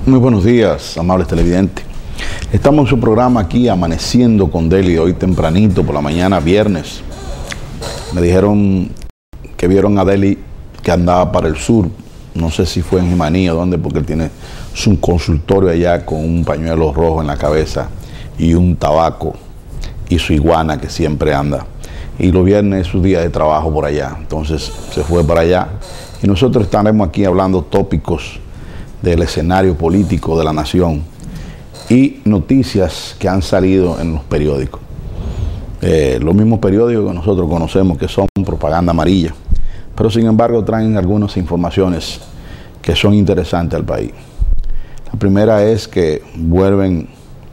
Muy buenos días, amables televidentes. Estamos en su programa aquí, Amaneciendo con Deli, hoy tempranito, por la mañana, viernes. Me dijeron que vieron a Deli que andaba para el sur, no sé si fue en Jimaní o dónde, porque él tiene su consultorio allá con un pañuelo rojo en la cabeza y un tabaco y su iguana que siempre anda. Y los viernes es su día de trabajo por allá, entonces se fue para allá. Y nosotros estaremos aquí hablando tópicos del escenario político de la nación y noticias que han salido en los periódicos. Los mismos periódicos que nosotros conocemos que son propaganda amarilla, pero sin embargo traen algunas informaciones que son interesantes al país. La primera es que vuelven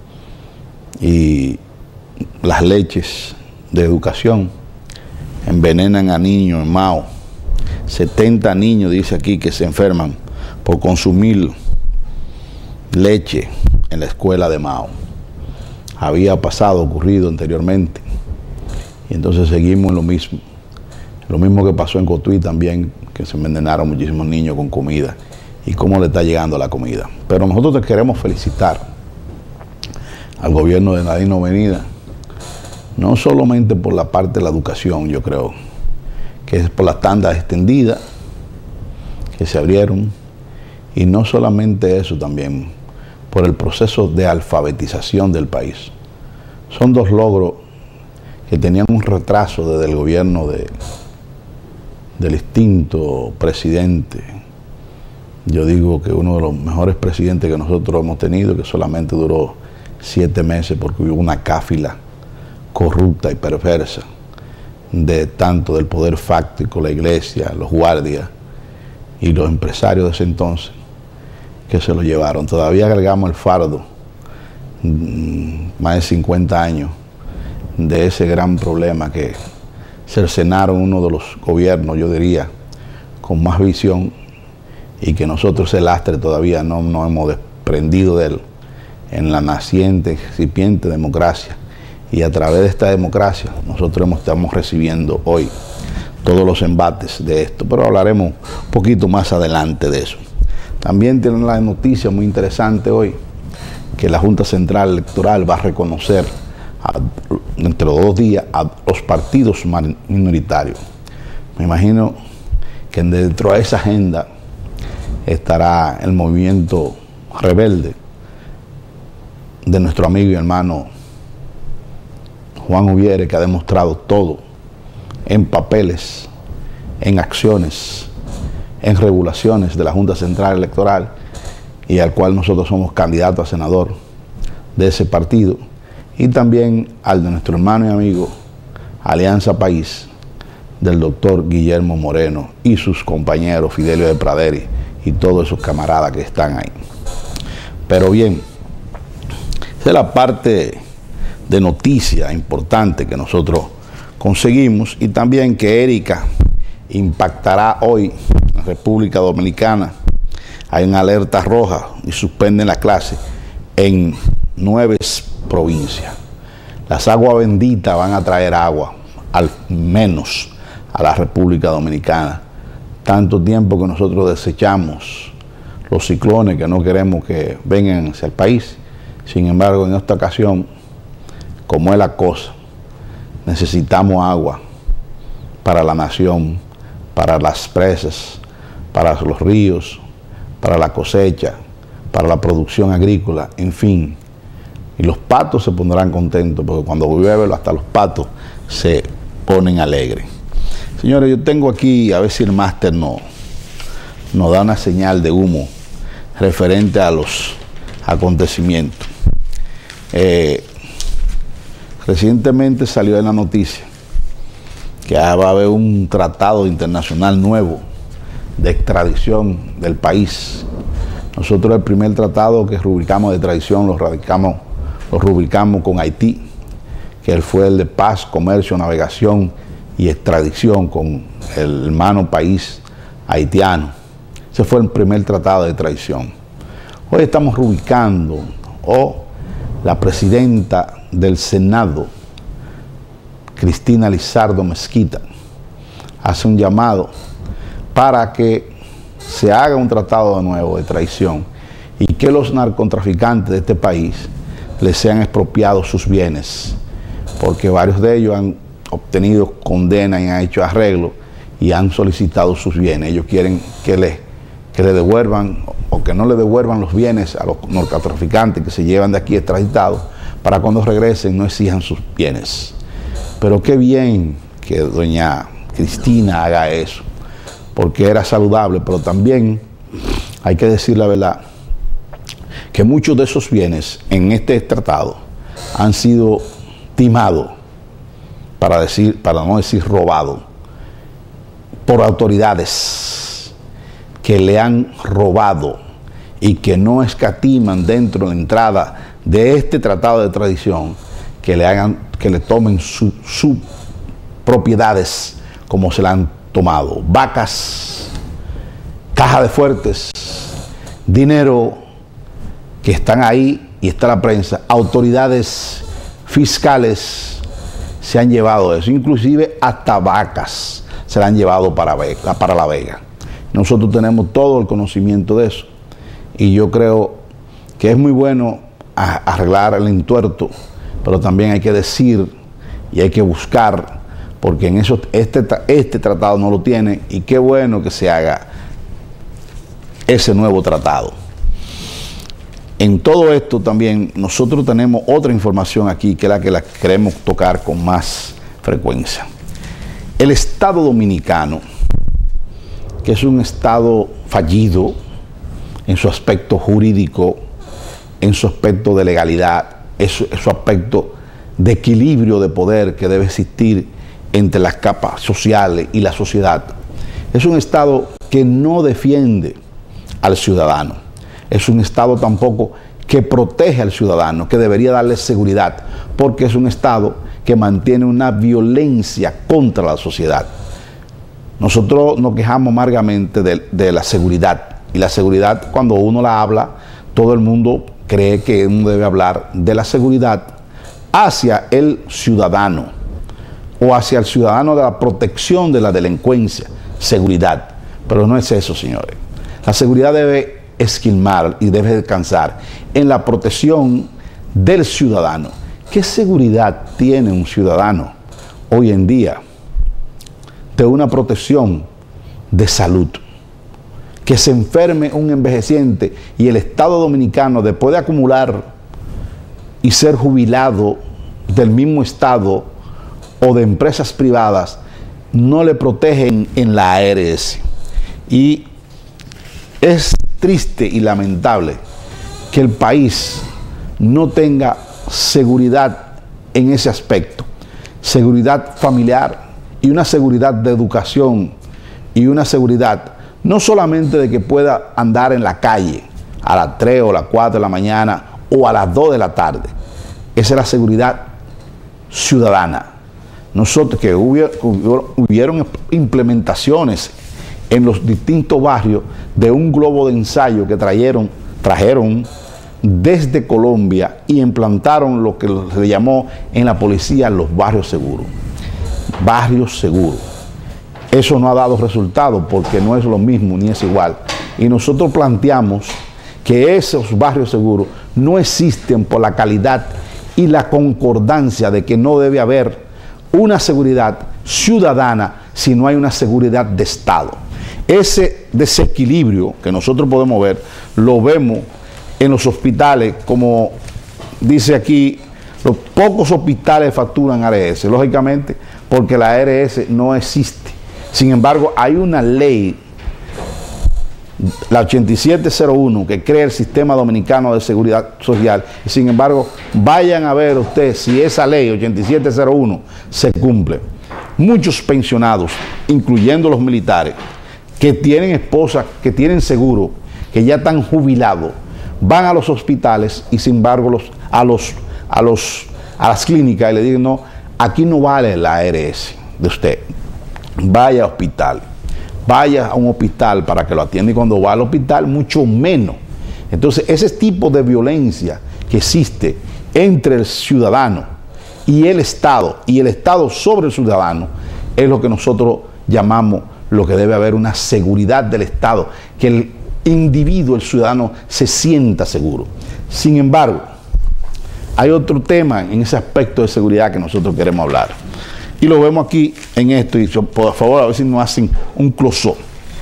y las leches de educación envenenan a niños en Mao. 70 niños, dice aquí, que se enferman por consumir leche en la escuela de Mao. Había ocurrido anteriormente, y entonces seguimos en lo mismo. Lo mismo que pasó en Cotuí también, que se envenenaron muchísimos niños con comida, y cómo le está llegando la comida. Pero nosotros te queremos felicitar al gobierno de Nadine Ovenida, no solamente por la parte de la educación, yo creo, que es por las tandas extendidas que se abrieron, y no solamente eso, también por el proceso de alfabetización del país. Son dos logros que tenían un retraso desde el gobierno del extinto presidente. Yo digo que uno de los mejores presidentes que nosotros hemos tenido, que solamente duró 7 meses porque hubo una cáfila corrupta y perversa de tanto del poder fáctico, la iglesia, los guardias y los empresarios de ese entonces, que se lo llevaron. Todavía agregamos el fardo, más de 50 años, de ese gran problema que cercenaron uno de los gobiernos, yo diría, con más visión, y que nosotros ese lastre todavía no hemos desprendido de él en la naciente, incipiente democracia. Y a través de esta democracia nosotros estamos recibiendo hoy todos los embates de esto, pero hablaremos un poquito más adelante de eso. También tienen la noticia muy interesante hoy, que la Junta Central Electoral va a reconocer entre los 2 días a los partidos minoritarios. Me imagino que dentro de esa agenda estará el movimiento rebelde de nuestro amigo y hermano Juan Ubiere, que ha demostrado todo en papeles, en acciones, en regulaciones de la Junta Central Electoral, y al cual nosotros somos candidatos a senador de ese partido, y también al de nuestro hermano y amigo Alianza País, del doctor Guillermo Moreno y sus compañeros Fidelio de Praderi y todos esos camaradas que están ahí. Pero bien, esa es la parte de noticia importante que nosotros conseguimos, y también que Erika impactará hoy en República Dominicana. Hay una alerta roja y suspenden la clase en 9 provincias. Las aguas benditas van a traer agua, al menos a la República Dominicana. Tanto tiempo que nosotros desechamos los ciclones que no queremos que vengan hacia el país. Sin embargo, en esta ocasión, como es la cosa, necesitamos agua para la nación, para las presas, para los ríos, para la cosecha, para la producción agrícola, en fin. Y los patos se pondrán contentos, porque cuando llueve hasta los patos se ponen alegres. Señores, yo tengo aquí, a ver si el máster nos da una señal de humo referente a los acontecimientos. Recientemente salió en la noticia que va a haber un tratado internacional nuevo de extradición del país. Nosotros el primer tratado que rubricamos de extradición lo rubricamos con Haití, que fue el de paz, comercio, navegación y extradición con el hermano país haitiano. Ese fue el primer tratado de extradición. Hoy estamos rubricando, la presidenta del Senado, Cristina Lizardo Mezquita, hace un llamado para que se haga un tratado de nuevo de traición y que los narcotraficantes de este país les sean expropiados sus bienes, porque varios de ellos han obtenido condena y han hecho arreglo y han solicitado sus bienes. Ellos quieren que le devuelvan o que no le devuelvan los bienes a los narcotraficantes que se llevan de aquí extraditados, para cuando regresen no exijan sus bienes. Pero qué bien que doña Cristina haga eso, porque era saludable, pero también hay que decir la verdad, que muchos de esos bienes en este tratado han sido timados, para no decir robados, por autoridades que le han robado y que no escatiman dentro de la entrada de este tratado de extradición, que le tomen sus propiedades como se la han tomado: vacas, caja de fuertes, dinero que están ahí y está la prensa. Autoridades fiscales se han llevado eso, inclusive hasta vacas se la han llevado para La Vega. Nosotros tenemos todo el conocimiento de eso y yo creo que es muy bueno arreglar el entuerto, pero también hay que decir y hay que buscar, porque en eso este tratado no lo tiene, y qué bueno que se haga ese nuevo tratado. En todo esto también nosotros tenemos otra información aquí, que es la que la queremos tocar con más frecuencia. El Estado Dominicano, que es un Estado fallido en su aspecto jurídico, en su aspecto de legalidad, en su aspecto de equilibrio de poder que debe existir entre las capas sociales y la sociedad, es un Estado que no defiende al ciudadano. Es un Estado tampoco que protege al ciudadano, que debería darle seguridad, porque es un Estado que mantiene una violencia contra la sociedad. Nosotros nos quejamos amargamente de la seguridad, y la seguridad, cuando uno la habla, todo el mundo cree que uno debe hablar de la seguridad hacia el ciudadano, o hacia el ciudadano de la protección de la delincuencia, seguridad. Pero no es eso, señores. La seguridad debe esquilmar y debe descansar en la protección del ciudadano. ¿Qué seguridad tiene un ciudadano hoy en día de una protección de salud? Que se enferme un envejeciente y el Estado Dominicano, después de acumular y ser jubilado del mismo Estado o de empresas privadas, no le protegen en la ARS. Y es triste y lamentable que el país no tenga seguridad en ese aspecto, seguridad familiar y una seguridad de educación y una seguridad no solamente de que pueda andar en la calle a las 3 o las 4 de la mañana o a las 2 de la tarde. Esa es la seguridad ciudadana. Nosotros, que hubieron implementaciones en los distintos barrios de un globo de ensayo que trajeron desde Colombia y implantaron lo que se llamó en la policía los barrios seguros. Barrios seguros. Eso no ha dado resultado porque no es lo mismo ni es igual. Y nosotros planteamos que esos barrios seguros no existen por la calidad y la concordancia de que no debe haber una seguridad ciudadana si no hay una seguridad de Estado. Ese desequilibrio que nosotros podemos ver, lo vemos en los hospitales, como dice aquí, los pocos hospitales facturan ARS, lógicamente, porque la ARS no existe. Sin embargo, hay una ley, la 8701, que crea el Sistema Dominicano de Seguridad Social. Y sin embargo, vayan a ver ustedes si esa ley 8701 se cumple. Muchos pensionados, incluyendo los militares, que tienen esposas, que tienen seguro, que ya están jubilados, van a los hospitales y sin embargo a las clínicas y le dicen: no, aquí no vale la ARS de usted. Vaya a hospital, vaya a un hospital para que lo atienda, y cuando va al hospital mucho menos. Entonces ese tipo de violencia que existe entre el ciudadano y el Estado sobre el ciudadano es lo que nosotros llamamos lo que debe haber una seguridad del Estado, que individuo, el ciudadano, se sienta seguro. Sin embargo, hay otro tema en ese aspecto de seguridad que nosotros queremos hablar. Y lo vemos aquí en esto, y por favor a ver si nos hacen un close-up.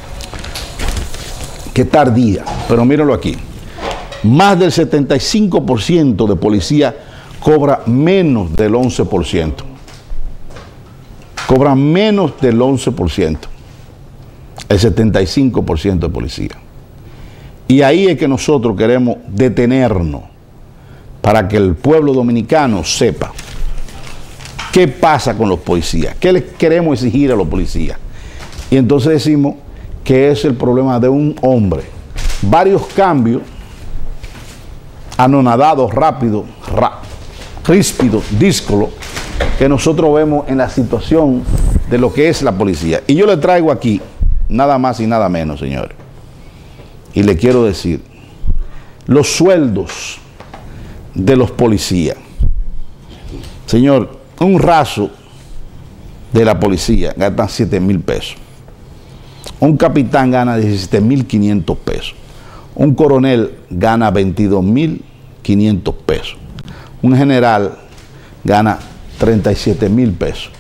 Qué tardía, pero mírenlo aquí. Más del 75% de policía cobra menos del 11%. Cobra menos del 11%. El 75% de policía. Y ahí es que nosotros queremos detenernos para que el pueblo dominicano sepa qué pasa con los policías, qué les queremos exigir a los policías. Y entonces decimos que es el problema de un hombre. Varios cambios, anonadados, rápidos, ríspidos, díscolos, que nosotros vemos en la situación de lo que es la policía. Y yo le traigo aquí, nada más y nada menos, señores. Y le quiero decir, los sueldos de los policías. Señor, un raso de la policía gasta 7,000 pesos. Un capitán gana 17,500 pesos. Un coronel gana 22,500 pesos. Un general gana 37,000 pesos.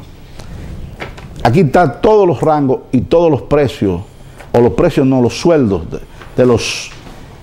Aquí están todos los rangos y todos los precios, o los precios no, los sueldos de los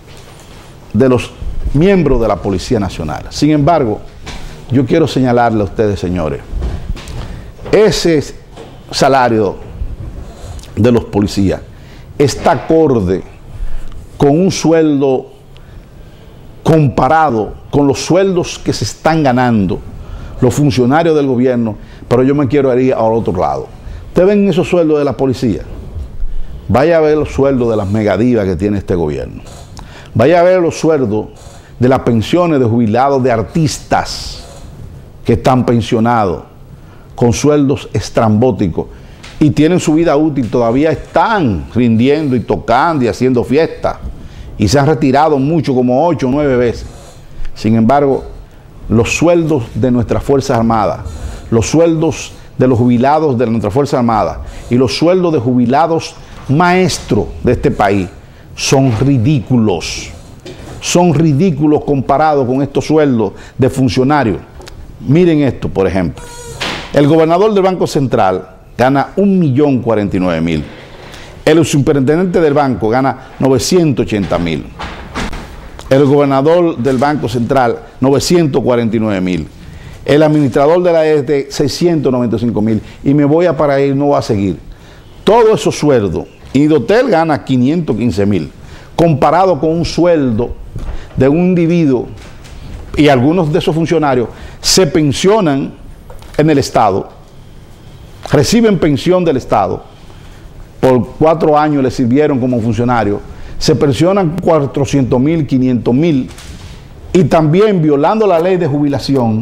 miembros de la Policía Nacional. Sin embargo, yo quiero señalarle a ustedes, señores, ese salario de los policías está acorde con un sueldo comparado con los sueldos que se están ganando los funcionarios del gobierno, pero yo me quiero ir al otro lado. ¿Ustedes ven esos sueldos de la policía? Vaya a ver los sueldos de las megadivas que tiene este gobierno. Vaya a ver los sueldos de las pensiones de jubilados de artistas que están pensionados con sueldos estrambóticos y tienen su vida útil, todavía están rindiendo y tocando y haciendo fiestas y se han retirado mucho, como 8 o 9 veces. Sin embargo, los sueldos de nuestras Fuerzas Armadas, los sueldos de los jubilados de nuestras Fuerzas Armadas y los sueldos de jubilados maestros de este país son ridículos. Son ridículos comparados con estos sueldos de funcionarios. Miren esto, por ejemplo. El gobernador del Banco Central gana 1,049,000. El superintendente del banco gana 980,000. El gobernador del Banco Central, 949,000. El administrador de la ESD, 695,000. Y me voy a parar ahí, no voy a seguir. Todos esos sueldos. Y Dotel gana 515,000. Comparado con un sueldo de un individuo, y algunos de esos funcionarios se pensionan en el Estado, reciben pensión del Estado, por 4 años les sirvieron como funcionarios, se pensionan 400,000, 500,000, y también violando la ley de jubilación,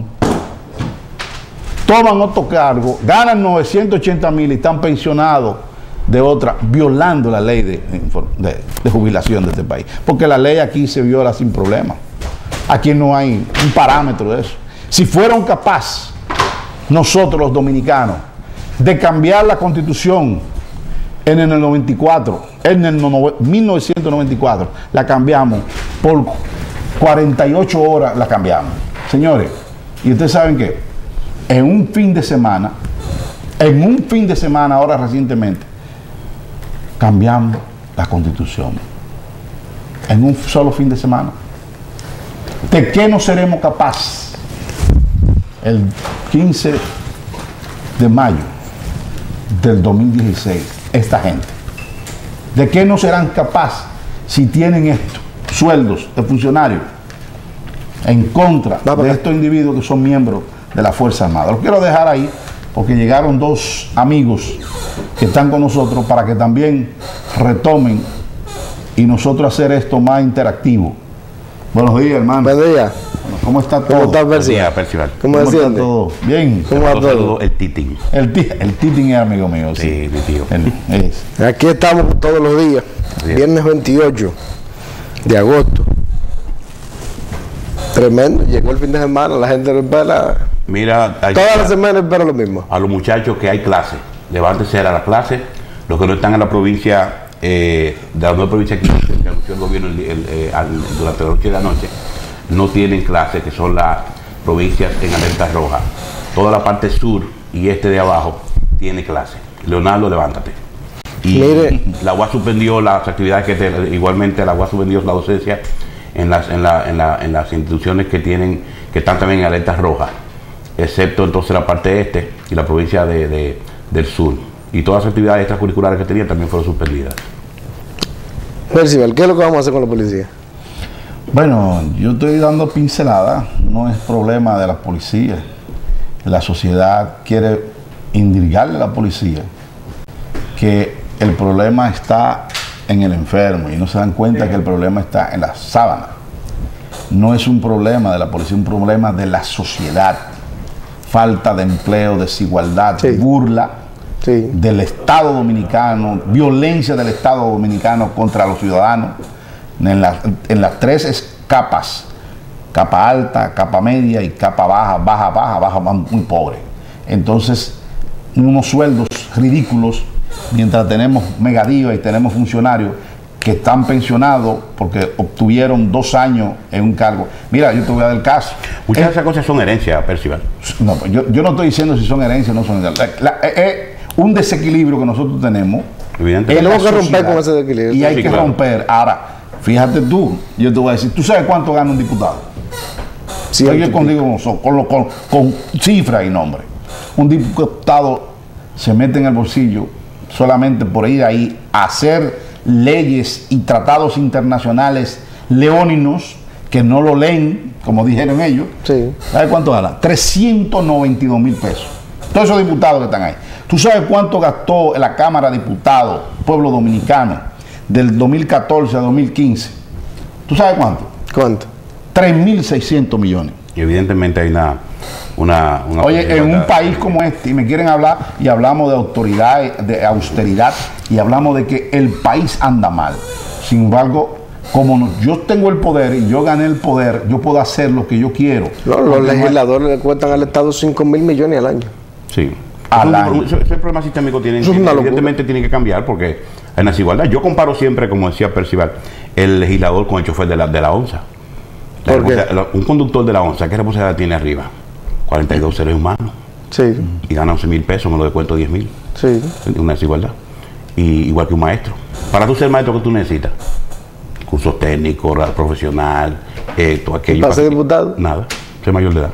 toman otro cargo, ganan 980,000 y están pensionados de otra, violando la ley de jubilación de este país. Porque la ley aquí se viola sin problema. Aquí no hay un parámetro de eso. Si fueran capaces nosotros los dominicanos de cambiar la Constitución en el 94, en el 1994, la cambiamos por 48 horas, la cambiamos. Señores, y ustedes saben que en un fin de semana ahora recientemente, cambiamos la Constitución. En un solo fin de semana. ¿De qué no seremos capaces el 15 de mayo del 2016 esta gente? ¿De qué no serán capaces si tienen estos sueldos de funcionarios en contra de estos individuos que son miembros de la Fuerza Armada? Lo quiero dejar ahí porque llegaron 2 amigos que están con nosotros para que también retomen y nosotros hacer esto más interactivo. Buenos días, hermano. Buenos días. ¿Cómo está todo? ¿Cómo está, Buenos días, Percival. ¿Cómo está todo? Bien. ¿Cómo va todo? El Titín. El Titín es amigo mío, sí. Sí, mi tío. Aquí estamos todos los días. Bien. Viernes 28 de agosto. Tremendo. Llegó el fin de semana, la gente lo espera. Mira, Toda la semana espera lo mismo. a los muchachos que hay clases. Levántese a la clase. Los que no están en la provincia de las 9 provincias que anunció el gobierno durante la noche de anoche, no tienen clase, que son las provincias en alerta roja. Toda la parte sur y este de abajo tiene clase. Leonardo, levántate. Y Mire, la UAS suspendió las actividades igualmente la UAS suspendió la docencia en las instituciones que están también en alerta roja, excepto entonces la parte este y la provincia del sur. Y todas las actividades extracurriculares que tenían también fueron suspendidas. Percival, ¿qué es lo que vamos a hacer con la policía? Bueno, yo estoy dando pinceladas, no es problema de la policía. La sociedad quiere indicarle a la policía que el problema está en el enfermo y no se dan cuenta que el problema está en la sábana. No es un problema de la policía, es un problema de la sociedad. Falta de empleo, desigualdad, Sí. burla Sí. del Estado Dominicano, violencia del Estado Dominicano contra los ciudadanos en las tres capas: capa alta, capa media y capa baja, baja, muy pobre. Entonces, unos sueldos ridículos, mientras tenemos megadías y tenemos funcionarios que están pensionados porque obtuvieron 2 años en un cargo. Mira, yo te voy a dar el caso. Muchas de esas cosas son herencias, Percival. No, pues yo no estoy diciendo si son herencias o no son herencias. Un desequilibrio que nosotros tenemos. Evidentemente. en la Tenemos que romper sociedad, con ese desequilibrio. y hay Sí, que claro. romper. Ahora, fíjate tú, yo te voy a decir, ¿tú sabes cuánto gana un diputado? Sí, Oye, con cifras y nombres. Un diputado se mete en el bolsillo solamente por ir ahí a hacer leyes y tratados internacionales leoninos que no lo leen, como dijeron ellos. Sí. ¿Sabes cuánto gana? 392,000 pesos. Todos esos diputados que están ahí. ¿Tú sabes cuánto gastó la Cámara de Diputados, pueblo dominicano, del 2014 a 2015? ¿Tú sabes cuánto? ¿Cuánto? 3.600 millones. Y evidentemente hay una Oye, en un país como este, y me quieren hablar, y hablamos de autoridad, de austeridad, y hablamos de que el país anda mal. Sin embargo, como yo tengo el poder y yo gané el poder, yo puedo hacer lo que yo quiero. No, los legisladores le cuestan al Estado 5.000 millones al año. Sí. Al año. Ese problema sistémico Eso es una locura. evidentemente tiene que cambiar porque hay una desigualdad. Yo comparo siempre, como decía Percival, el legislador con el chofer de la ONSA. ¿Por qué? Un conductor de la ONSA, ¿qué responsabilidad tiene arriba? 42 seres humanos Sí, y gana 11,000 pesos, me lo descuento 10,000. sí. Una desigualdad. Y igual que un maestro. Para tú ser maestro, ¿qué tú necesitas? Cursos técnicos, profesional, esto, aquello. ¿Para ser diputado? Nada. Ser mayor de edad.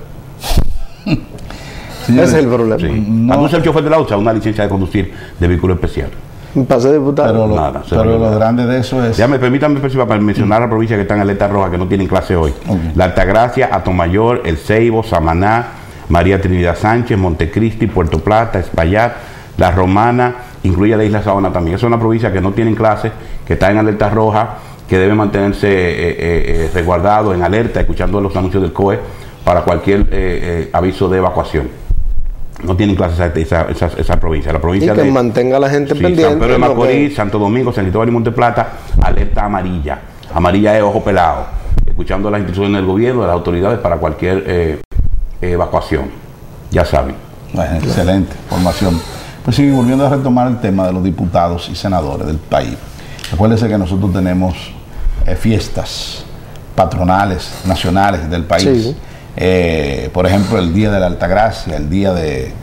Señores, Ese es el problema. Sí. No. Para tú ser chofer de la ONSA, una licencia de conducir de vehículo especial. Para ser diputado. pero lo, Nada, se pero va a lo olvidar. grande de eso es... Ya permítanme, Percival, para mencionar a la provincia que están en alerta roja, que no tienen clase hoy. Ok. La Altagracia, Atomayor, El Ceibo, Samaná, María Trinidad Sánchez, Montecristi, Puerto Plata, Espaillat, La Romana, incluye la isla Sabana también. Es una provincia que no tienen clases, que está en alerta roja, que debe mantenerse resguardado, en alerta, escuchando los anuncios del COE para cualquier aviso de evacuación. No tienen clases esa provincia. La Y provincia que de mantenga a la gente Sí, pendiente. San Pedro de ¿no? Macorís, Que- Santo Domingo, San Cristóbal y Monteplata, alerta amarilla. Amarilla es ojo pelado, escuchando las instrucciones del gobierno, de las autoridades para cualquier evacuación. Ya saben. Bueno, excelente formación. Pues sí, volviendo a retomar el tema de los diputados y senadores del país. Acuérdense que nosotros tenemos fiestas patronales, nacionales del país. Sí. Por ejemplo, el Día de la Altagracia, el día de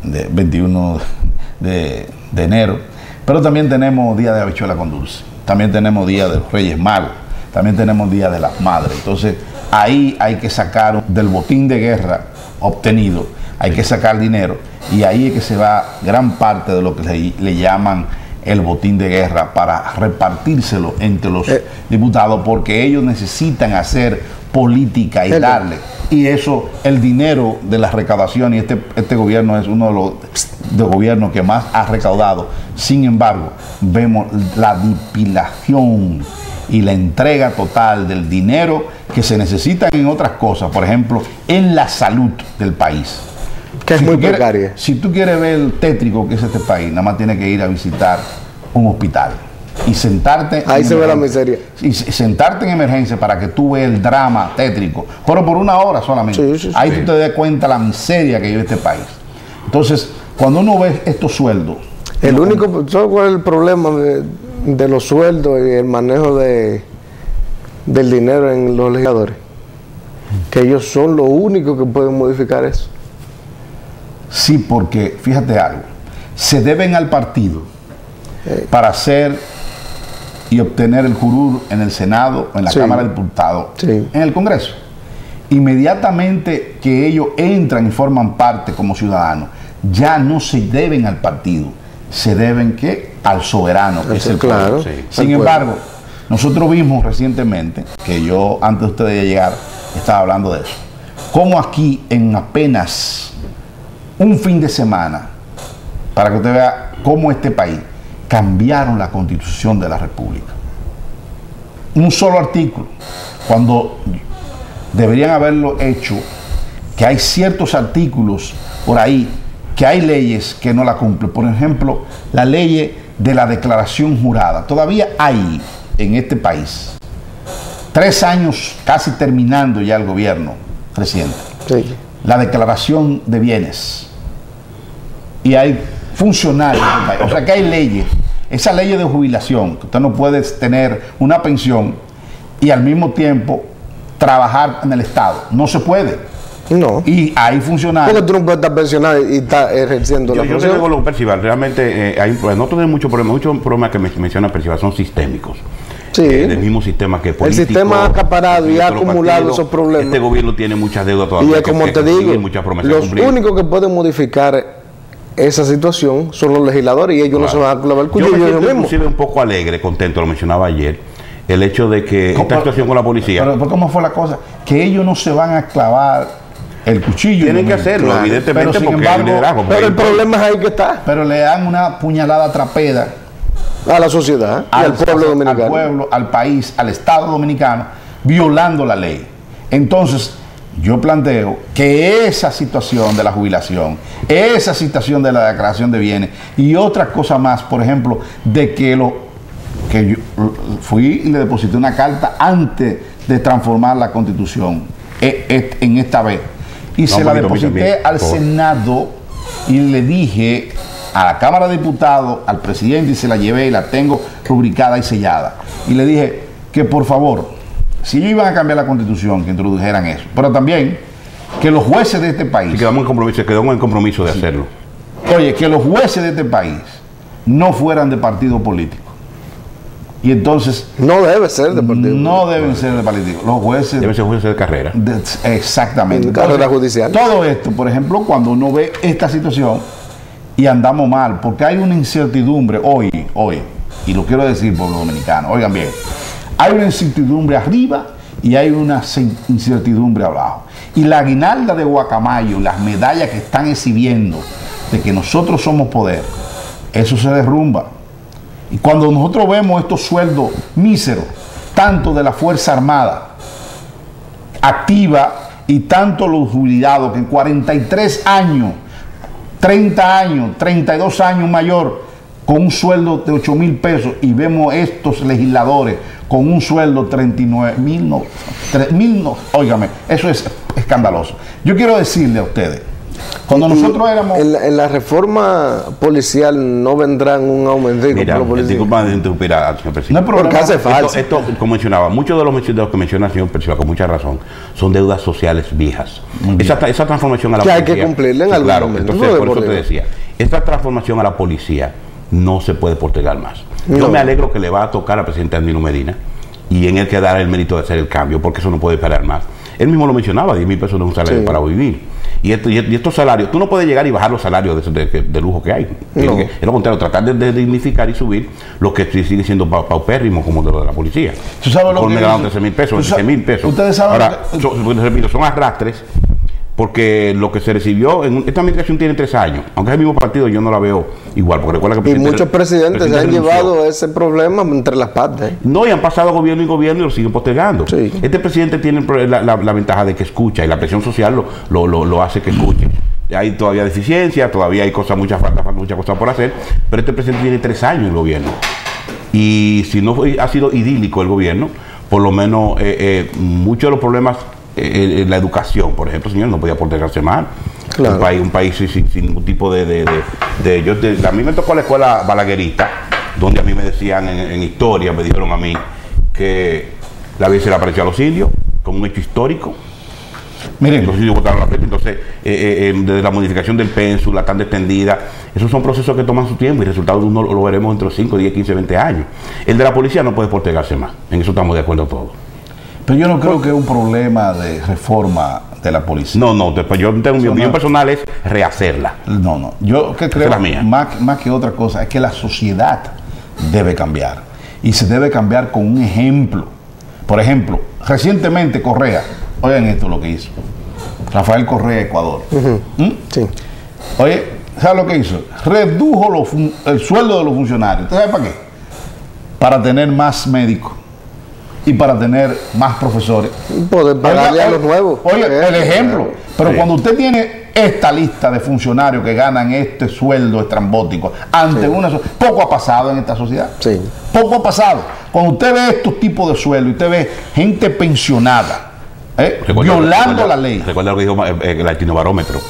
21 de enero. Pero también tenemos Día de Habichuela con Dulce. También tenemos Día de los Reyes Magos. También tenemos Día de las Madres. Entonces, ahí hay que sacar del botín de guerra obtenido, hay que sacar dinero, y ahí es que se va gran parte de lo que le llaman el botín de guerra para repartírselo entre los diputados, porque ellos necesitan hacer política y darle. Y eso, el dinero de la recaudación, y este gobierno es uno de los gobiernos que más ha recaudado. Sin embargo, vemos la dilapidación y la entrega total del dinero que se necesita en otras cosas, por ejemplo, en la salud del país. Que es Si muy tú quieres- precaria. Si tú quieres ver el tétrico que es este país, nada más tienes que ir a visitar un hospital y sentarte. Ahí en se ve la emergencia. miseria. Y sentarte en emergencia para que tú veas el drama tétrico, pero por 1 hora solamente. Sí, sí, sí. Ahí tú te das cuenta la miseria que vive este país. Entonces, cuando uno ve estos sueldos, El único, ¿sabes cuál es el problema de los sueldos y el manejo del dinero en los legisladores, que ellos son los únicos que pueden modificar eso. Sí, porque fíjate algo, se deben al partido para hacer y obtener el curul en el Senado, en la Sí. Cámara de Diputados, Sí. en el Congreso. Inmediatamente que ellos entran y forman parte como ciudadanos, ya no se deben al partido, se deben ¿qué? Al soberano, que es el Claro, pueblo. sí. Sin Al pueblo. embargo, nosotros vimos recientemente, que yo antes de ustedes llegar estaba hablando de eso, cómo aquí en apenas un fin de semana, para que usted vea cómo este país cambiaron la Constitución de la República. Un solo artículo, cuando deberían haberlo hecho, que hay ciertos artículos por ahí, que hay leyes que no la cumplen. Por ejemplo, la ley de la declaración jurada. Todavía hay en este país, 3 años casi terminando ya el gobierno reciente, Sí. la declaración de bienes. Y hay funcionarios del país. O sea que hay leyes. Esa ley de jubilación, que usted no puede tener una pensión y al mismo tiempo trabajar en el Estado. No se puede. No. Y hay funcionarios. Porque tú no puedes estar pensionado y estar ejerciendo la Yo te función. digo lo Percival, realmente no tenemos muchos problemas que menciona Percival son sistémicos. Sí. Del mismo sistema que político. sistema ha acaparado y ha otros acumulado partidos. esos problemas. Este gobierno tiene muchas deudas todavía. Y es como que te cumplir, digo, muchas promesas los cumplir. únicos que pueden modificar esa situación son los legisladores y ellos no se van a clavar el Yo cuchillo me ellos siento mismos. inclusive un poco alegre, contento, lo mencionaba ayer, el hecho de que esta situación con la policía Pero ¿cómo fue la cosa? Que ellos no se van a clavar el cuchillo. tienen que ellos mismos. hacerlo, Claro. evidentemente, Pero, sin porque embargo, hay liderazgo. Pero el problema es ahí que está, Pero le dan una puñalada trapera a la sociedad y al pueblo dominicano. al pueblo, al país, al Estado dominicano, violando la ley. Entonces, yo planteo que esa situación de la jubilación, esa situación de la declaración de bienes y otras cosas más, por ejemplo, de que yo fui y le deposité una carta antes de transformar la Constitución en esta vez. Y se la deposité al Senado y le dije a la Cámara de Diputados, al presidente, y se la llevé y la tengo rubricada y sellada. Y le dije que por favor, si iban a cambiar la Constitución, que introdujeran eso. Pero también que los jueces de este país, quedamos en compromiso de hacerlo. oye, que los jueces de este país no fueran de partido político. Y entonces No debe ser de partido. no deben ser de partido. Los jueces Debe ser jueces de carrera. exactamente. En carrera judicial. Todo esto, por ejemplo, cuando uno ve esta situación y andamos mal, porque hay una incertidumbre hoy, y lo quiero decir, pueblo dominicano, oigan bien, hay una incertidumbre arriba y hay una incertidumbre abajo. Y la aguinalda de Guacamayo, las medallas que están exhibiendo de que nosotros somos poder, eso se derrumba. Y cuando nosotros vemos estos sueldos míseros, tanto de la Fuerza Armada activa y tanto los jubilados que en 43 años, 30 años, 32 años mayor, con un sueldo de 8,000 pesos, y vemos estos legisladores con un sueldo 39,000, no, 3,000, no, óigame, eso es escandaloso. Yo quiero decirle a ustedes, cuando nosotros éramos... En la reforma policial no vendrán un aumento Mira, para los policías. disculpa de interrumpir al señor No hay presidente. problema. Porque hace falta. Esto, como mencionaba, muchos de los que menciona el señor Percival, con mucha razón, son deudas sociales viejas. Esa transformación a la Que policía... hay que cumplirla en algún claro, momento. entonces, No de por eso por te Dios. decía, esta transformación a la policía no se puede postergar más. Yo No. me alegro que le va a tocar al presidente Danilo Medina y en él que dar el mérito de hacer el cambio, porque eso no puede esperar más. Él mismo lo mencionaba, 10,000 pesos no es un salario Sí. para vivir. Y estos salarios, tú no puedes llegar y bajar los salarios de lujo que hay. No. Es lo contrario, tratar de dignificar y subir los que sigue siendo paupérrimos, como de la policía. ¿Tú sabes lo Conforme que ganaron es? 13,000 pesos, ¿Tú sabes? 16,000 pesos. Ustedes saben Ahora, repito, son arrastres, porque lo que se recibió, esta administración tiene 3 años, aunque es el mismo partido, yo no la veo igual, porque recuerda que el Y muchos presidentes el se han renunció. llevado ese problema entre las partes. No, y han pasado gobierno y gobierno y lo siguen postergando. Sí. Este presidente tiene la ventaja de que escucha, y la presión social lo hace que escuche. Hay todavía deficiencias, todavía hay muchas cosas por hacer, pero este presidente tiene 3 años en el gobierno. Y si no ha sido idílico el gobierno, por lo menos muchos de los problemas, la educación, por ejemplo, señor, no podía postergarse más. Claro. Un país sin ningún tipo a mí me tocó la escuela balaguerista, donde a mí me decían en historia, me dijeron a mí que la vez se le apareció a los indios como un hecho histórico. Miren, los indios votaron la fecha, entonces desde la modificación del pénsul, la tanda extendida, esos son procesos que toman su tiempo y el resultado de uno lo veremos dentro de 5, 10, 15, 20 años. El de la policía no puede postergarse más, en eso estamos de acuerdo todos. pero yo no creo que es un problema de reforma de la policía. No, después yo tengo mi opinión personal es rehacerla. No, yo que creo, Esa es la mía. más que otra cosa, es que la sociedad debe cambiar. Y se debe cambiar con un ejemplo. Por ejemplo, recientemente Correa, oigan esto lo que hizo. Rafael Correa, Ecuador. Sí. Oye, ¿sabes lo que hizo? Redujo el sueldo de los funcionarios. ¿Usted sabe para qué? Para tener más médicos y para tener más profesores. Poder pagarle a los nuevos. Oye, el ejemplo. Pero Sí. cuando usted tiene esta lista de funcionarios que ganan este sueldo estrambótico ante una... Poco ha pasado en esta sociedad. Sí. Poco ha pasado. Cuando usted ve estos tipos de sueldos, usted ve gente pensionada, violando la ley. Recuerda lo que dijo el latinobarómetro.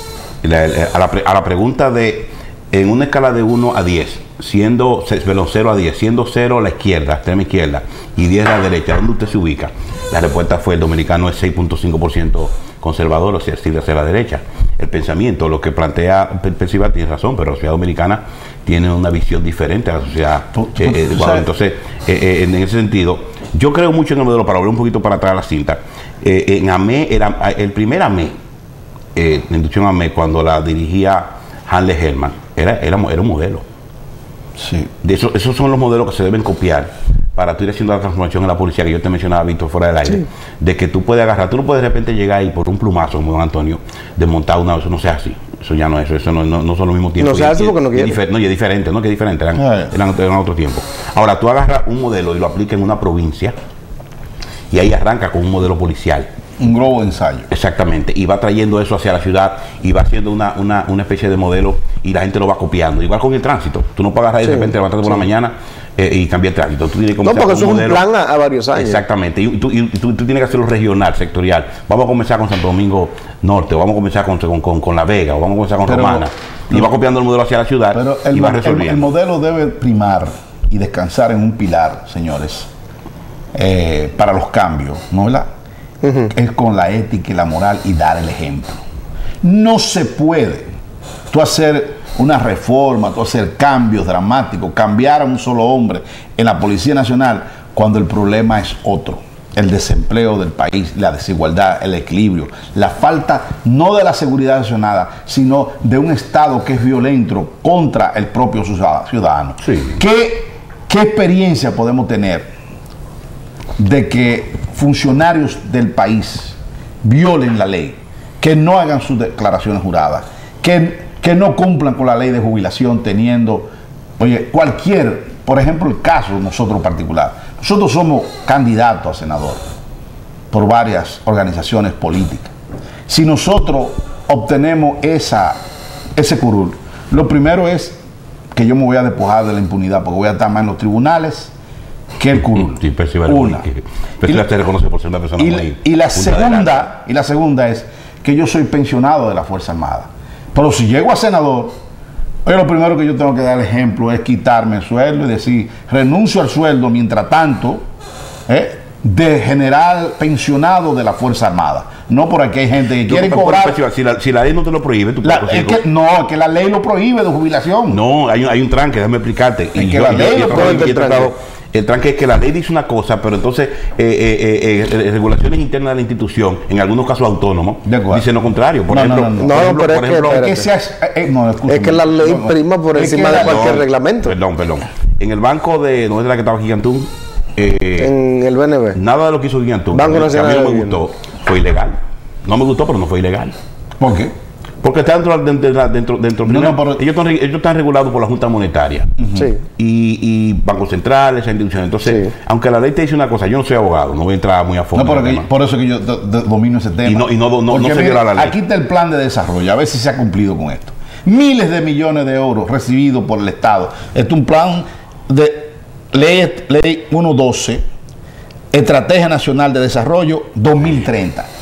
A la pregunta de, en una escala de 1 a 10, siendo 0 a 10, siendo 0 la izquierda, extrema izquierda, y 10 la derecha, ¿dónde usted se ubica? La respuesta fue: el dominicano es 6.5% conservador, o sea, sí hacia la derecha. El pensamiento, lo que plantea Percival tiene razón, pero la sociedad dominicana tiene una visión diferente a la sociedad de Ecuador. Entonces, en ese sentido, yo creo mucho en el modelo, para volver un poquito para atrás a la cinta. En AME, el primer AME, la inducción AME, cuando la dirigía Hanle Herman, era un modelo. Sí. Esos son los modelos que se deben copiar para tú ir haciendo la transformación en la policía, que yo te mencionaba, Víctor, fuera del aire, Sí. de que tú puedes agarrar, tú no puedes de repente llegar ahí por un plumazo, como don Antonio, desmontar una, eso no sea así, eso ya no es eso no son los mismos tiempos. No se hace porque no quiere. Y es diferente, ¿no? Que es diferente, eran otro tiempo. Ahora, tú agarras un modelo y lo aplicas en una provincia, y ahí arranca con un modelo policial. Un globo de ensayo. Exactamente, y va trayendo eso hacia la ciudad y va haciendo una especie de modelo y la gente lo va copiando. Igual con el tránsito, tú no puedes agarrar y de repente levantarte por la mañana y cambiar el tránsito. Tú tienes que No, comenzar porque con eso es un plan a varios años. Exactamente, y tú tienes que hacerlo regional, sectorial. Vamos a comenzar con Santo Domingo Norte, o vamos a comenzar con La Vega, o vamos a comenzar con Romana. Y va copiando el modelo hacia la ciudad Pero y va resolviendo. el modelo debe primar y descansar en un pilar, señores, para los cambios, ¿no, verdad? Es con la ética y la moral y dar el ejemplo. No se puede tú hacer una reforma, tú hacer cambios dramáticos, cambiar a un solo hombre en la Policía Nacional cuando el problema es otro. El desempleo del país, la desigualdad, el equilibrio, la falta no de la seguridad nacional, sino de un Estado que es violento contra el propio ciudadano. Sí. ¿Qué experiencia podemos tener de que funcionarios del país violen la ley, que no hagan sus declaraciones juradas, que no cumplan con la ley de jubilación teniendo, por ejemplo, el caso de nosotros particular? Nosotros somos candidatos a senador por varias organizaciones políticas. Si nosotros obtenemos ese curul, lo primero es que yo me voy a despojar de la impunidad, porque voy a estar más en los tribunales que el curul. Sí, Percival, te reconoce por ser una persona muy... Y la segunda es que yo soy pensionado de la Fuerza Armada. Pero si llego a senador, lo primero que yo tengo que dar el ejemplo es quitarme el sueldo y decir, renuncio al sueldo mientras tanto de general pensionado de la Fuerza Armada. No por aquí hay gente que quiere cobrar. Si la ley no te lo prohíbe, tú puedes es que la ley lo prohíbe de jubilación. No, hay un tranque, déjame explicarte. El tranque es que la ley dice una cosa, pero entonces regulaciones internas de la institución, en algunos casos autónomos, dicen lo contrario. Por ejemplo, es que la ley prima por encima de cualquier reglamento. Perdón. En el banco de, ¿no es la que estaba Gigantún? En el BNB. Nada de lo que hizo Gigantún, Banco a Nacional mí no me gustó, fue ilegal. No me gustó, pero no fue ilegal. ¿Por qué? Porque está dentro ellos están regulados por la Junta Monetaria. Sí. Y Banco Central, esas instituciones. Entonces, aunque la ley te dice una cosa, yo no soy abogado, no voy a entrar muy a fondo. Por eso que yo domino ese tema. Y no se viola la ley. Aquí está el plan de desarrollo, a ver si se ha cumplido con esto. Miles de millones de euros recibidos por el Estado. Este es un plan de ley 112, Estrategia Nacional de Desarrollo 2030.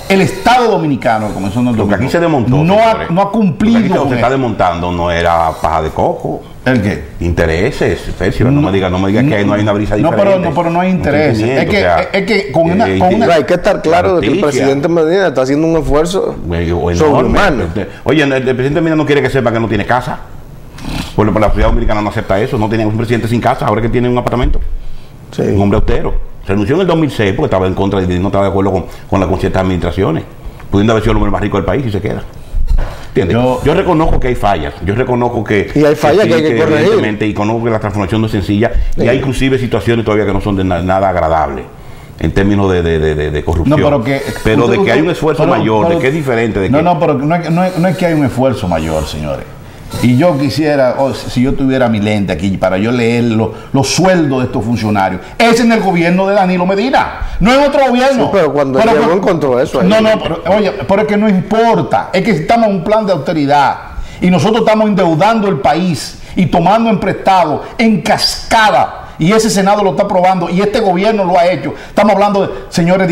el Estado Dominicano, comenzó en el Lo que aquí 2002, se desmontó. no señores. ha cumplido Lo que aquí con se está eso. desmontando no era paja de coco. ¿El qué? Intereses, Fercio, no me diga que ahí no hay una brisa diferente. Pero no hay interés. Es que con una Pero hay que estar claro de que el presidente Medina está haciendo un esfuerzo sobrehumano. Oye, el presidente Medina no quiere que sepa que no tiene casa. Bueno, la sociedad dominicana no acepta eso. No tenía un presidente sin casa, ahora que tiene un apartamento. Sí. Un hombre austero. Renunció en el 2006 porque estaba en contra y no estaba de acuerdo con ciertas administraciones. Pudiendo haber sido el hombre más rico del país y se queda. ¿Entiendes? Yo reconozco que hay fallas. Yo reconozco que... Y hay fallas que hay que corregir. Y conozco que la transformación no es sencilla. Sí. Y hay inclusive situaciones todavía que no son de nada agradables en términos de corrupción. No, pero de que hay un esfuerzo mayor, de que es diferente. De que, pero no es que hay un esfuerzo mayor, señores. Y yo quisiera, si yo tuviera mi lente aquí para yo leer los sueldos de estos funcionarios, es en el gobierno de Danilo Medina, no en otro gobierno. Sí, pero cuando llegó encontró eso ahí. Pero es que no importa, es que estamos en un plan de austeridad y nosotros estamos endeudando el país y tomando en prestado en cascada. Y ese Senado lo está aprobando y este gobierno lo ha hecho. Estamos hablando de, señores,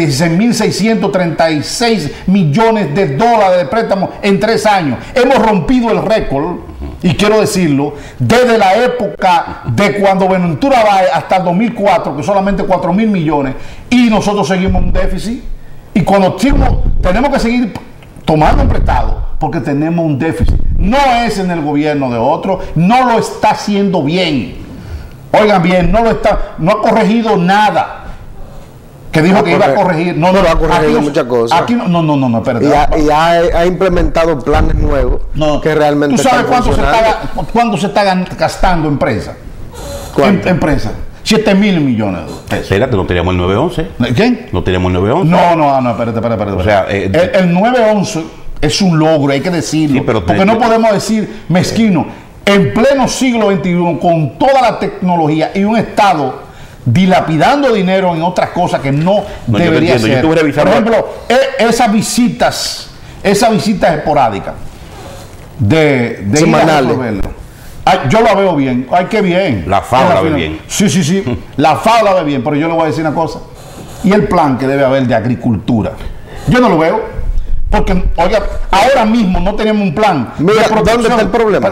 16.636 millones de dólares de préstamos en 3 años. Hemos rompido el récord, y quiero decirlo, desde la época de cuando Buenaventura Báez hasta el 2004, que solamente 4.000 millones, y nosotros seguimos un déficit. Y cuando tenemos que seguir tomando en prestado porque tenemos un déficit. No es en el gobierno de otro, no lo está haciendo bien. Oigan bien, no ha corregido nada. Que dijo que iba a corregir. No, ha corregido muchas cosas. Aquí no, espérate. Y ha implementado planes nuevos que realmente. ¿Tú sabes cuánto se está gastando en prensa? Empresa. 7.000 millones de pesos. Espérate, no teníamos el 911. ¿Quién? No teníamos el 911. No, espérate. O sea, el 911 es un logro, hay que decirlo. Sí, porque no podemos decir mezquino. En pleno siglo XXI, con toda la tecnología y un Estado dilapidando dinero en otras cosas que no debería ser. Por ejemplo, esas visitas esporádicas de semanales. Yo la veo bien. Ay, qué bien. La FAO la ve bien. Sí. La FAO la ve bien, pero yo le voy a decir una cosa. Y el plan que debe haber de agricultura, yo no lo veo. Porque, oiga, ahora mismo no tenemos un plan. Mira, ¿dónde está el problema?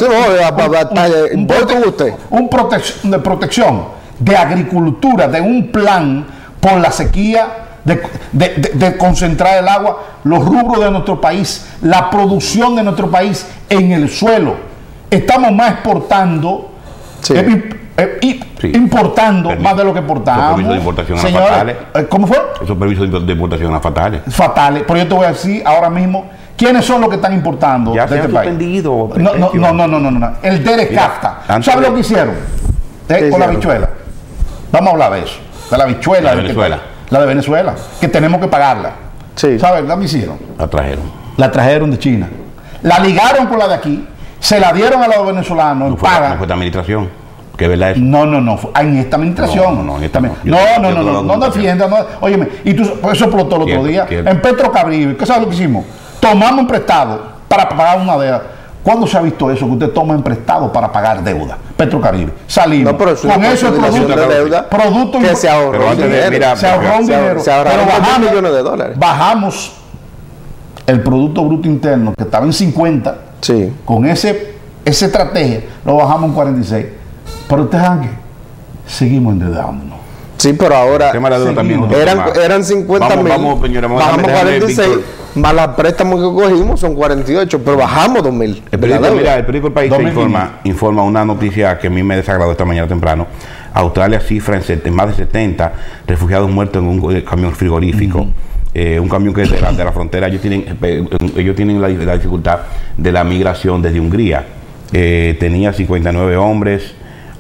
De protección, de agricultura, de un plan por la sequía, de concentrar el agua, los rubros de nuestro país, la producción de nuestro país en el suelo. Estamos más exportando. Sí. Importando más de lo que exportamos. Esos permisos de importación eran fatales. ¿Cómo fue? Esos permisos de importación eran fatales. Fatales. Pero yo te voy a decir ahora mismo quiénes son los que están importando ya de se este han suspendido. No. El DERECAFTA. ¿Sabes lo que hicieron? Con la habichuela. Vamos a hablar de eso. De la habichuela. De Venezuela. La de Venezuela. Que tenemos que pagarla. Sí. ¿Sabes? ¿La hicieron? La trajeron de China. La ligaron con la de aquí. Se la dieron a los venezolanos. No fue esta administración. ¿Qué verdad es? No. En esta administración. No defienda. Óyeme, y eso explotó el otro día. En Petrocaribe, ¿qué sabes lo que hicimos? Tomamos en prestado para pagar una deuda. ¿Cuándo se ha visto eso? Que usted toma en prestado para pagar deuda. Petrocaribe. Salimos. Pero eso con eso el producto que se ahorró dinero. Se ahorró dinero. Pero bajamos millones de dólares. Bajamos el Producto Bruto Interno, que estaba en 50. Sí. Con esa estrategia, lo bajamos en 46. Pero ustedes saben que seguimos endeudándonos. Sí, pero ahora eran 50 mil. Bajamos 46, más los préstamos que cogimos son 48, pero bajamos 2.000. El periódico El País informa una noticia que a mí me desagradó esta mañana temprano. Australia cifra en más de 70 refugiados muertos en un camión frigorífico. Un camión que es de la frontera. Ellos tienen la dificultad de la migración desde Hungría. Tenía 59 hombres,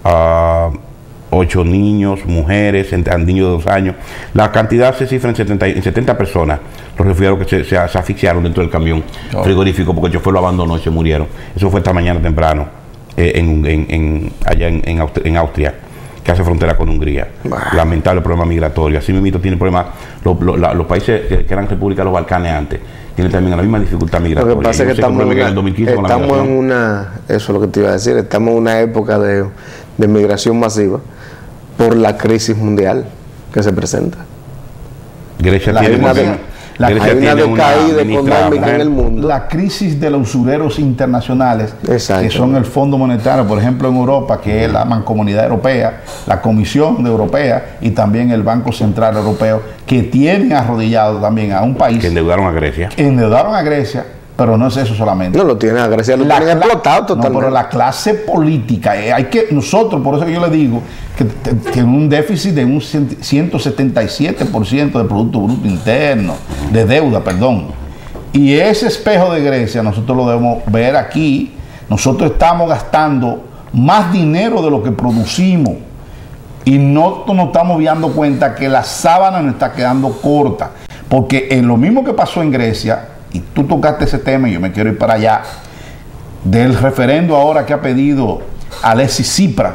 8 niños, mujeres, niños de 2 años. La cantidad se cifra en 70 personas, los refugiados que se asfixiaron dentro del camión frigorífico porque el chofer lo abandonó y se murieron. Eso fue esta mañana temprano, allá en Austria, que hace frontera con Hungría. Lamentable problema migratorio. Así mismo tienen problemas los países que eran repúblicas de los Balcanes antes. Tienen también la misma dificultad migratoria. Lo que pasa es que estamos en una, eso es lo que te iba a decir, estamos en una época de migración masiva por la crisis mundial que se presenta. Grecia La, Grecia hay una tiene decaída ministra económica mujer. en el mundo. la crisis de los usureros internacionales, Exacto. que son el Fondo Monetario, por ejemplo en Europa, que es la Mancomunidad Europea, la Comisión Europea y también el Banco Central Europeo, que tienen arrodillado también a un país, Que endeudaron a Grecia. endeudaron a Grecia, pero no es eso solamente. No lo tiene, a Grecia lo La tienen cla- explotado No, totalmente. pero la clase política, hay que nosotros, por eso que yo le digo que tiene un déficit de un 177% de Producto Bruto Interno, de deuda, perdón. Y ese espejo de Grecia nosotros lo debemos ver aquí. Nosotros estamos gastando más dinero de lo que producimos y no nos estamos dando cuenta que la sábana nos está quedando corta, porque en lo mismo que pasó en Grecia, y tú tocaste ese tema y yo me quiero ir para allá, del referendo ahora que ha pedido Alexis Tsipras,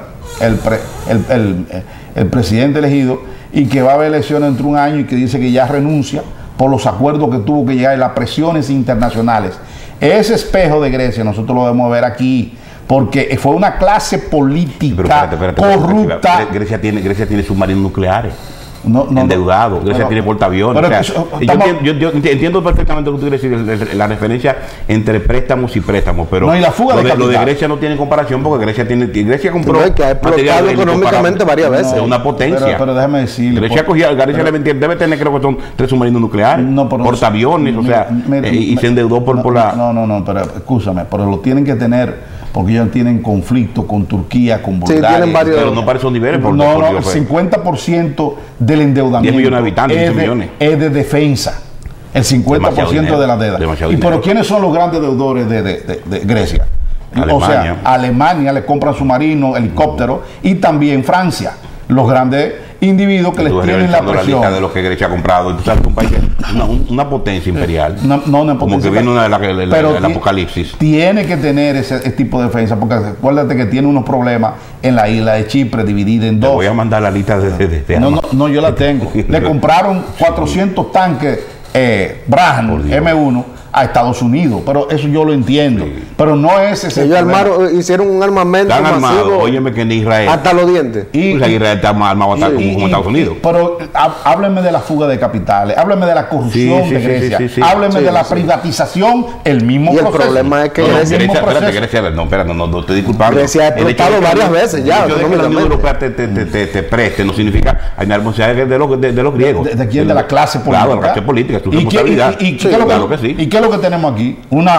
el presidente elegido, y que va a haber elecciones dentro de un año y que dice que ya renuncia por los acuerdos que tuvo que llegar y las presiones internacionales. Ese espejo de Grecia nosotros lo debemos ver aquí, porque fue una clase política corrupta. Grecia tiene submarinos nucleares. No, Endeudado, Grecia tiene portaaviones. pero O sea, estamos- yo entiendo perfectamente lo que tú quieres decir, la referencia entre préstamos y préstamos, pero No, y la fuga de lo de capital. Grecia no tiene comparación porque Grecia compró No, es que ha explotado material bélico económicamente para- varias veces. Es una potencia. Pero déjame decirle. Grecia debe tener, creo que son 3 submarinos nucleares, No, pero- portaaviones, o sea, y se endeudó por la... No, pero escúchame, pero lo tienen que tener porque ellos tienen conflicto con Turquía, con Bulgaria. tienen varios- Pero no para esos niveles, por No, Dios, el pues. 50% del endeudamiento 10 millones de habitantes, 15 millones. es de defensa. El 50% de la deuda. Demasiado ¿Y dinero. pero quiénes son los grandes deudores de Grecia? O sea, Alemania. Alemania le compra submarinos, helicópteros, y también Francia. Los grandes individuos que les Estuve tienen la revisando presión. lista de los que Grecia ha comprado. Y tú sabes que un país, una potencia imperial. No como potencia, que viene pero el apocalipsis. Tiene que tener ese tipo de defensa, porque acuérdate que tiene unos problemas en la isla de Chipre, dividida en Te dos. voy a mandar la lista de No, armas. yo la tengo. Le compraron 400 tanques Braham Por Dios. M1 a Estados Unidos, pero eso yo lo entiendo. Pero no es ese Ellos problema. hicieron un armamento Están armados. masivo Óyeme que en Israel. hasta los dientes. Y- O sea, Israel está más armado hasta como Estados Unidos. Pero hábleme de la fuga de capitales, hábleme de la corrupción Sí, de sí, Grecia, sí. hábleme Sí, de la sí. privatización, el mismo Y el proceso. problema es que El Grecia- mismo Espérate, proceso. Grecia, no, espérate, no estoy disculpando. Grecia ha El hecho explotado de que varias veces ya, El hecho de que la Unión económicamente. Europea te preste no signica hay una responsabilidad de los griegos. ¿De quién? De la clase política. Claro, de la clase política, es tu ¿Y qué, responsabilidad. y qué es lo claro que sí. ¿Y qué es lo que tenemos aquí?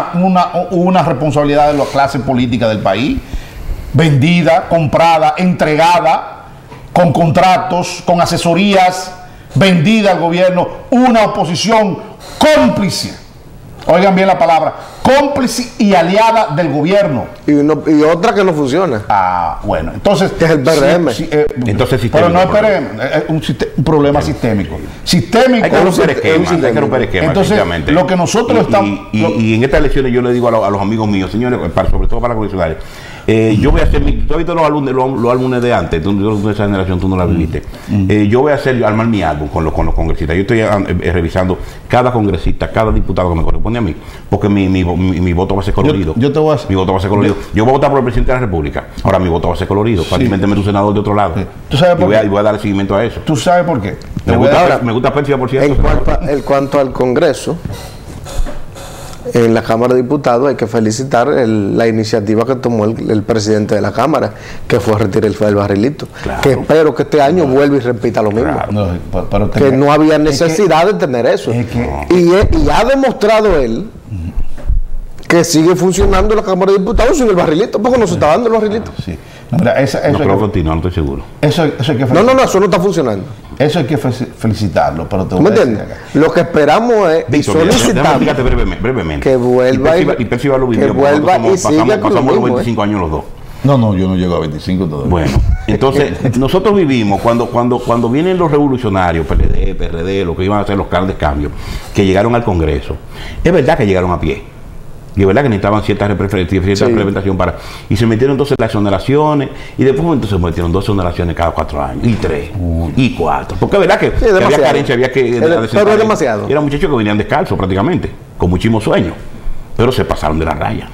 Una responsabilidad de la clase política del país, vendida, comprada, entregada, con contratos, con asesorías, vendida al gobierno, una oposición cómplice. Oigan bien la palabra, cómplice y aliada del gobierno. Y otra que no funciona. Ah, bueno, entonces... Que es el PRM. Entonces, pero no es sistémico, PRM, es un problema sistémico. Sistémico. Hay que romper esquemas, un hay que romper esquemas. Entonces, efectivamente. lo que nosotros estamos- Y en estas elecciones yo le digo a los amigos míos, señores, sobre todo para los coleccionarios, yo voy a hacer, tú has visto los álbumes de antes, tú de esa generación tú no la viviste. Yo voy a armar mi álbum con los congresistas. Yo estoy revisando cada congresista, cada diputado que me corresponde a mí, porque mi voto va a ser colorido. Yo te voy a hacer- Mi voto va a ser colorido. Yo voy a votar por el presidente de la República. Ahora mi voto va a ser colorido. Fácilmente me un senador de otro lado. Sí. ¿Tú sabes por qué? Y voy a dar seguimiento a eso. ¿Tú sabes por qué? Me gusta Persia, por cierto. En cuanto al Congreso, en la Cámara de Diputados hay que felicitar la iniciativa que tomó el presidente de la Cámara, que fue a retirar el barrilito. Claro. Que espero que este año vuelva y repita lo mismo. Claro. No, pero Que no había necesidad de tener eso. es que- Y ha demostrado él que sigue funcionando la Cámara de Diputados sin el barrilito, porque no se está dando el barrilito. Sí. No, mira, eso No creo que continúe, no estoy seguro. hay que No, eso no está funcionando. Eso hay que felicitarlo, pero te ¿Tú voy me a decir entiendes? acá. Lo que esperamos es y Víctor, déjame solicitamos explicarte brevemente. que vuelva y Perciba lo vivió, que porque vuelva nosotros y siga con lo pasamos los mismo, 25 años los dos. No, yo no llego a 25 todavía. Bueno, entonces nosotros vivimos cuando vienen los revolucionarios, PLD, PRD, lo que iban a hacer los grandes cambios, que llegaron al Congreso. Es verdad que llegaron a pie. Y es verdad que necesitaban cierta representación para... Y se metieron entonces las exoneraciones, y después entonces se metieron 2 exoneraciones cada 4 años, y 3, y 4. Porque es verdad que, que había demasiado. carencia, había que... Pero es demasiado. Y eran muchachos que venían descalzos prácticamente, con muchísimos sueños, pero se pasaron de la raya.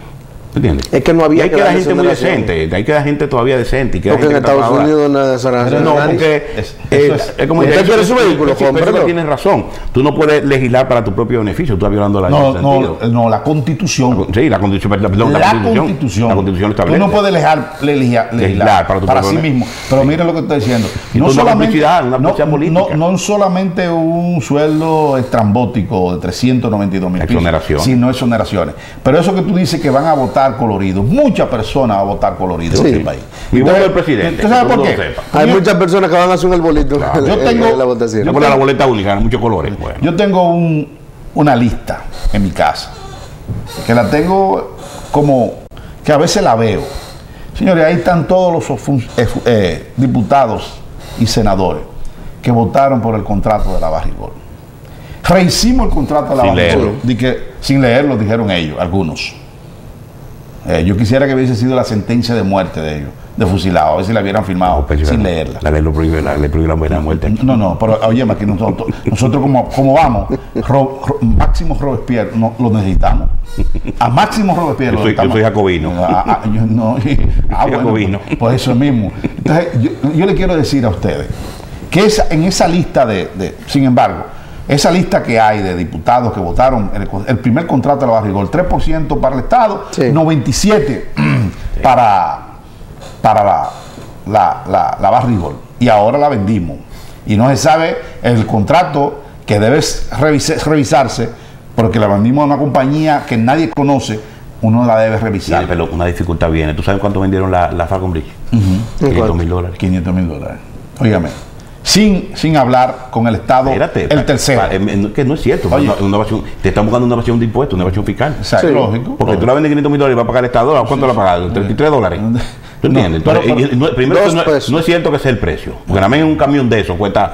¿Entiendes? Es que no había y hay que dar gente muy exoneración. decente, hay que dar gente todavía decente. Y que Porque en Estados Unidos no es exoneración. no, porque es como usted quiere su vehículo, pero cómprelo. tienes razón. Tú no puedes legislar para tu propio beneficio. Tú estás violando la ley. No, la Constitución. Sí, la Constitución. Perdón, La Constitución. La Constitución establece. Tú no puedes legislar para tu para propio sí mismo. Pero mire lo que estoy diciendo. Y No tú una solamente, publicidad política. no solamente un sueldo estrambótico de 392,000 pesos, Exoneración. sino exoneraciones. Pero eso que tú dices que van a votar colorido, muchas personas van a votar colorido en este país. Y voto del presidente. ¿Tú sabes por qué? Hay muchas personas que van a hacer un bolito Yo tengo- la votación. Yo por la boleta única, muchos colores. Bueno. Yo tengo una lista en mi casa, que la tengo como, que a veces la veo. Señores, ahí están todos los diputados y senadores que votaron por el contrato de la Barrigol. Rehicimos el contrato de la Sin Barrigol. leerlo. Sin leerlo, dijeron ellos, algunos. Yo quisiera que hubiese sido la sentencia de muerte de ellos, de fusilado, a ver si la hubieran firmado sin leerla. La ley lo prohíbe, la ley prohíbe la pena de muerte. No, pero oye, aquí nosotros como vamos, Máximo Robespierre lo necesitamos. A Máximo Robespierre lo necesitamos. Yo soy jacobino. Jacobino. Pues eso mismo. Entonces, yo le quiero decir a ustedes que en esa lista sin embargo, esa lista que hay de diputados que votaron el primer contrato de la Barrigol, 3% para el Estado, Sí. 97% para la Barrigol. Y ahora la vendimos. Y no se sabe el contrato que debe revisarse, porque la vendimos a una compañía que nadie conoce, uno la debe revisar. Pero una dificultad viene. ¿Tú sabes cuánto vendieron la Falcon Bridge? $500,000. $500,000. Óigame. Sin hablar con el Estado, Espérate, el tercero. que no es cierto. Oye. Una evasión, te están buscando una evasión de impuestos, una evasión fiscal. O sea, Sí. lógico. Porque tú la vendes $500,000 y vas a pagar el Estado. ¿Cuánto la pagas? $33. ¿Tú entiendes? No, Entonces, pero- primero, $2 pesos. no es cierto que sea el precio. Porque también un camión de eso cuesta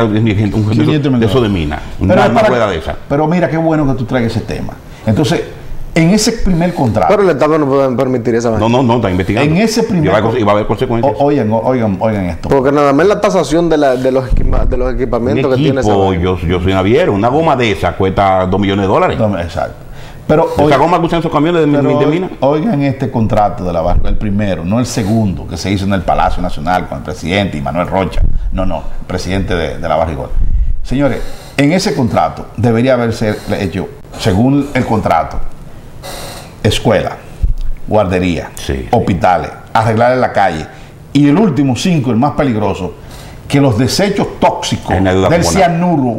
de eso de mina. Una rueda de esa. Pero mira, qué bueno que tú traigas ese tema. Entonces, en ese primer contrato, Pero el Estado no puede permitir esa vaina. No, está investigando. en ese primer Y va a haber consecuencias. oigan esto. Porque nada más la tasación de los Un equipamientos que tiene esa equipo, vaina. yo soy naviero, una goma de esa cuesta $2 millones. Exacto. Pero Esa goma que usan esos camiones de mina. oigan este contrato de la Barrigol, el primero, no el segundo, que se hizo en el Palacio Nacional con el presidente y Manuel Rocha. No, el presidente de la Barrigol. Señores, en ese contrato debería haberse hecho, según el contrato, escuela, guardería, Sí. hospitales, arreglar en la calle. Y el último 5, el más peligroso, que los desechos tóxicos Hay una deuda del comunal. cianuro,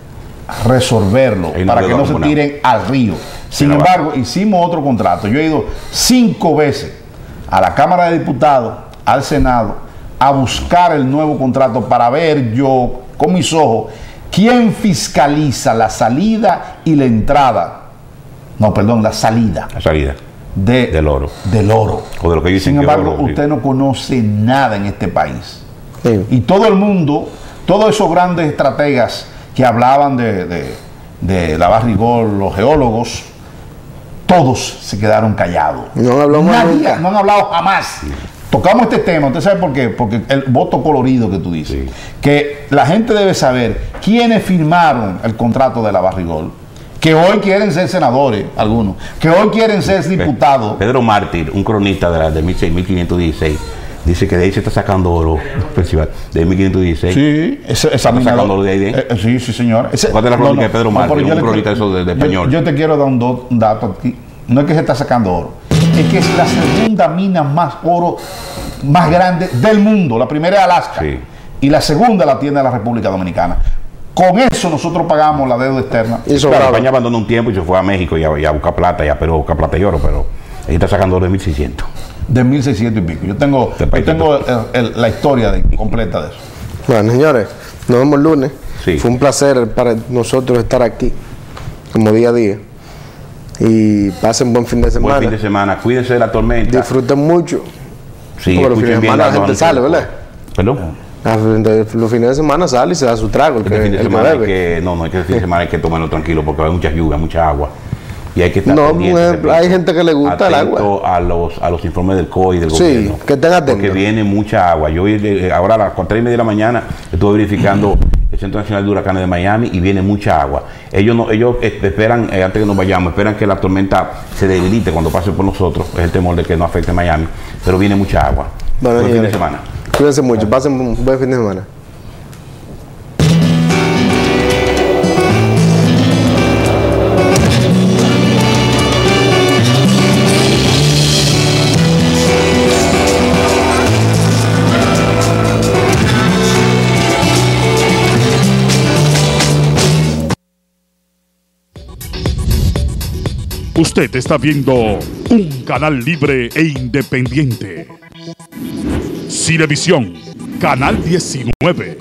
resolverlo Hay una para que deuda no se comunal. tiren al río. Sin Pero embargo, hicimos otro contrato. Yo he ido 5 veces a la Cámara de Diputados, al Senado, a buscar el nuevo contrato para ver yo con mis ojos quién fiscaliza la salida y la entrada. No, perdón, la salida La salida del oro. del oro. O de lo que ellos dicen Sin que es embargo, oro, sí. usted no conoce nada en este país. Sí. Y todo el mundo, todos esos grandes estrategas que hablaban de la Barrigol, los geólogos, todos se quedaron callados. No han hablado más Nadie, nunca. no han hablado jamás. Tocamos este tema, ¿usted sabe por qué? Porque el voto colorido que tú dices. Sí. Que la gente debe saber quiénes firmaron el contrato de la Barrigol, que hoy quieren ser senadores, algunos, que hoy quieren ser diputados. Pedro Mártir, un cronista de 1516, dice que de ahí se está sacando oro de 1516. Sí, esa mina sacándolo de ahí, sí, señor. ¿Cuál es la crónica de Pedro Mártir? pero yo Un le cronista quiero- eso de español. Yo te quiero dar un dato aquí. No es que se está sacando oro, es que es la segunda mina más oro más grande del mundo. La primera es Alaska Sí. y la segunda la tiene la República Dominicana. Con eso nosotros pagamos la deuda externa. Y eso Claro, España abandonó un tiempo y se fue a México y a buscar plata, y a Perú a buscar plata y oro, pero ahí está sacando oro de 1600. De 1600 y pico. Yo tengo la historia completa de eso. Bueno, señores, nos vemos el lunes. Sí. Fue un placer para nosotros estar aquí, como día a día. Y pasen buen fin de semana. Buen fin de semana, cuídense de la tormenta. Disfruten mucho. Sí, Porque los fines escuchen de bien semana la gente anuncios. sale, ¿verdad? ¿Perdón? Los fines de semana sale y se da su trago. El Este fin de que semana hay bebe. que, no, el fin de semana hay que tomarlo tranquilo porque va a haber mucha lluvia, mucha agua. Y hay que estar No, pendiente, por ejemplo, hay gente que le gusta el atento a los informes del COI y del Sí, gobierno. que estén atentos. Porque viene mucha agua. Yo ahora a las 4:30 de la mañana estuve verificando el Centro Nacional de Huracanes de Miami, y viene mucha agua. Ellos esperan, antes que nos vayamos, esperan que la tormenta se debilite cuando pase por nosotros. Es el temor de que no afecte Miami, pero viene mucha agua. Bueno, buen fin de semana. Cuídense mucho, pasen un buen fin de semana. Usted está viendo un canal libre e independiente. Cinevisión, Canal 19.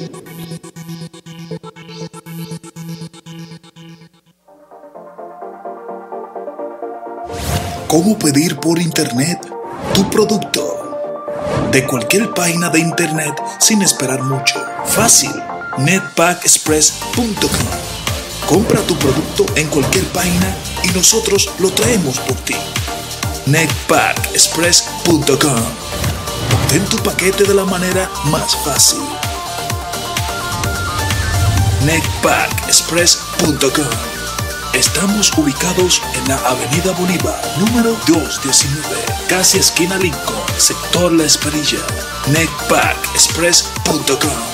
¿Cómo pedir por internet tu producto? De cualquier página de internet sin esperar mucho. Fácil. netpackexpress.com. Compra tu producto en cualquier página y nosotros lo traemos por ti. netpackexpress.com. Obtén tu paquete de la manera más fácil. netpackexpress.com. Estamos ubicados en la Avenida Bolívar, número 219, casi esquina Lincoln, sector La Esperilla. netpackexpress.com.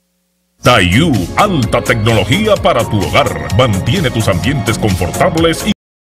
Taiyu, alta tecnología para tu hogar. Mantiene tus ambientes confortables y